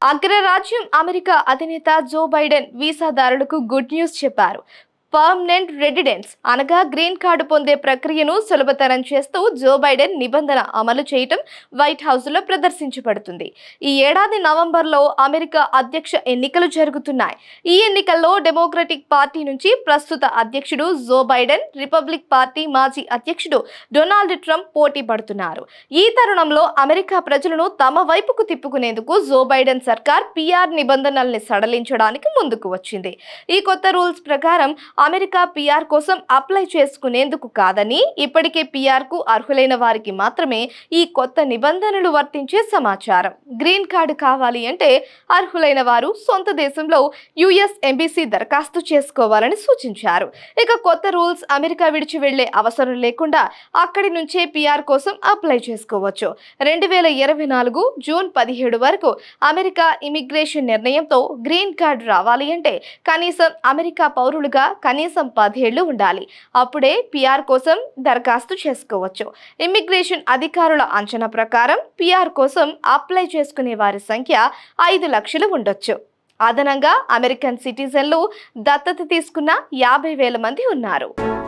అగ్రరాజ్యం అమెరికా అధినేత Joe Biden వీసాదారులకు గుడ్ న్యూస్ చెప్పారు. పర్మనెంట్ రెసిడెన్స్ అనగా గ్రీన్ కార్డు పొందే ప్రక్రియను సులభతరం చేస్తూ జో బైడెన్ నిబంధన అమలు చేయటం వైట్ హౌస్ లో ప్రదర్శించబడుతుంది. ఈ ఏడాది నవంబర్లో అమెరికా అధ్యక్ష ఎన్నికలు జరుగుతున్నాయి. ఈ ఎన్నికల్లో డెమోక్రటిక్ పార్టీ నుంచి ప్రస్తుత అధ్యక్షుడు జో బైడెన్, రిపబ్లిక్ పార్టీ మాజీ అధ్యక్షుడు డొనాల్డ్ ట్రంప్ పోటీ పడుతున్నారు. ఈ తరుణంలో అమెరికా ప్రజలను తమ వైపుకు తిప్పుకునేందుకు జో బైడెన్ సర్కార్ పిఆర్ నిబంధనల్ని సడలించడానికి ముందుకు వచ్చింది. ఈ కొత్త రూల్స్ ప్రకారం అమెరికా పిఆర్ కోసం అప్లై చేసుకునేందుకు కాదని, ఇప్పటికే పిఆర్ కు అర్హులైన వారికి మాత్రమే ఈ కొత్త నిబంధనలు వర్తించే సమాచారం. గ్రీన్ కార్డు కావాలి అంటే అర్హులైన వారు సొంత దేశంలో యుఎస్ ఎంబసీ దరఖాస్తు చేసుకోవాలని సూచించారు. ఇక కొత్త రూల్స్ అమెరికా విడిచి వెళ్లే అవసరం లేకుండా అక్కడి నుంచే పిఆర్ కోసం అప్లై చేసుకోవచ్చు. 2024 జూన్ 17 వరకు అమెరికా ఇమిగ్రేషన్ నిర్ణయంతో గ్రీన్ కార్డు రావాలి అంటే కనీసం అమెరికా పౌరులుగా కనీసం 10 ఏళ్లు ఉండాలి. అప్పుడే పిఆర్ కోసం దరఖాస్తు చేసుకోవచ్చు. ఇమిగ్రేషన్ అధికారుల అంచనా ప్రకారం పిఆర్ కోసం అప్లై చేసుకునే వారి సంఖ్య 5 లక్షలు ఉండొచ్చు. అదనంగా అమెరికన్ సిటిజన్లు దత్తత తీసుకున్న 50,000 మంది ఉన్నారు.